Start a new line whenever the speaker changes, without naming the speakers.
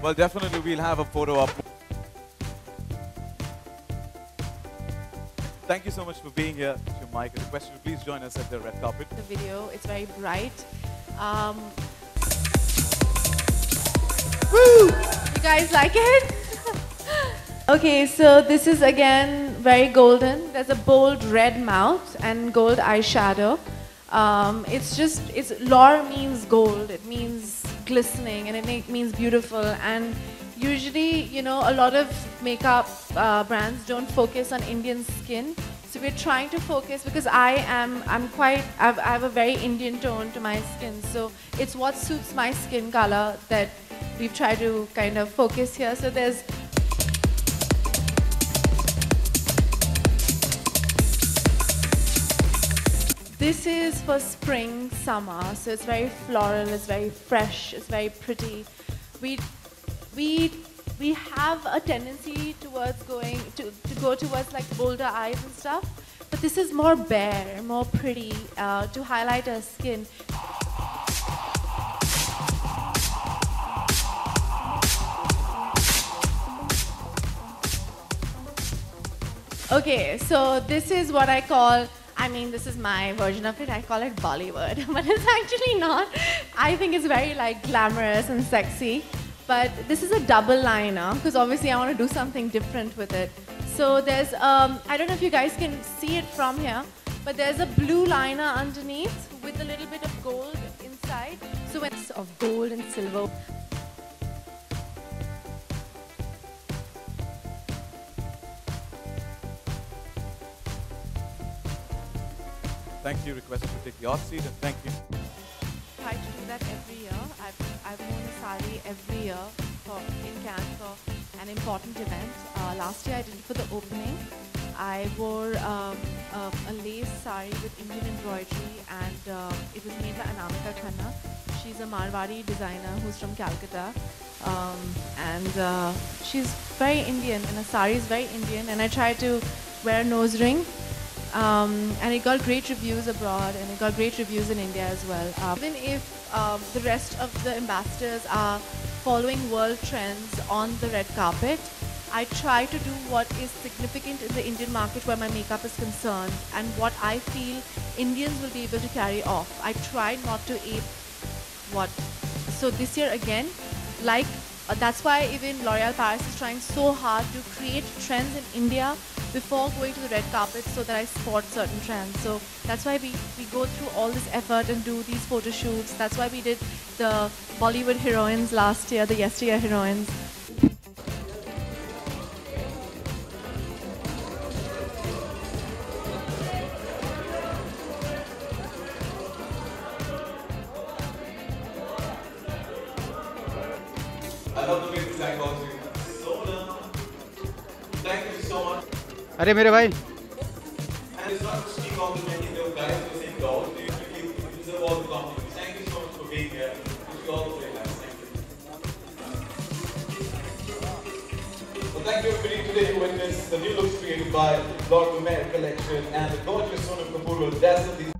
Well, definitely we'll have a photo up. Thank you so much for being here. To Mike, a request you please join us at the red carpet.
The video, it's very bright. Woo! You guys like it? Okay, so this is again very golden. There's a bold red mouth and gold eyeshadow. L'or means gold. It means glistening and it means beautiful. And usually, you know, a lot of makeup brands don't focus on Indian skin. So we're trying to focus because I have a very Indian tone to my skin. So it's what suits my skin color that we've tried to kind of focus here. So there's this is for spring, summer. So it's very floral, it's very fresh, it's very pretty. We have a tendency towards going to go towards like bolder eyes and stuff, but this is more bare, more pretty to highlight our skin. Okay, so this is what I call, I mean, this is my version of it. I call it Bollywood, but it's actually not. I think it's very like glamorous and sexy. But this is a double liner because obviously I want to do something different with it. So there's, I don't know if you guys can see it from here, but there's a blue liner underneath with a little bit of gold inside. So it's of gold and silver.
Thank you. Request you to take your seat and thank you.
I try to do that every year. I've worn a sari every year in Cannes for an important event. Last year I did it for the opening. I wore a lace sari with Indian embroidery and it was made by Anamika Khanna. She's a Marwari designer who's from Calcutta. And she's very Indian and her sari is very Indian, and I tried to wear a nose ring. And it got great reviews abroad and it got great reviews in India as well. Even if the rest of the ambassadors are following world trends on the red carpet, I try to do what is significant in the Indian market where my makeup is concerned and what I feel Indians will be able to carry off. I try not to ape what. So this year again, like that's why even L'Oréal Paris is trying so hard to create trends in India before going to the red carpet so that I spot certain trends. So that's why we go through all this effort and do these photo shoots. That's why we did the Bollywood heroines last year, the yesteryear heroines.
I love the way this psychology. Sona, thank you so much.
अरे मेरे भाई.
And it's not just me complimenting the guys who are saying doll. You deserve all the compliments. Thank you so much for being here. Wish you all the very nice. Thank you. Well, thank you everybody. Today you witnessed the new looks created by Lord Lumiere Collection, and the gorgeous Sonam Kapoor will dazzle these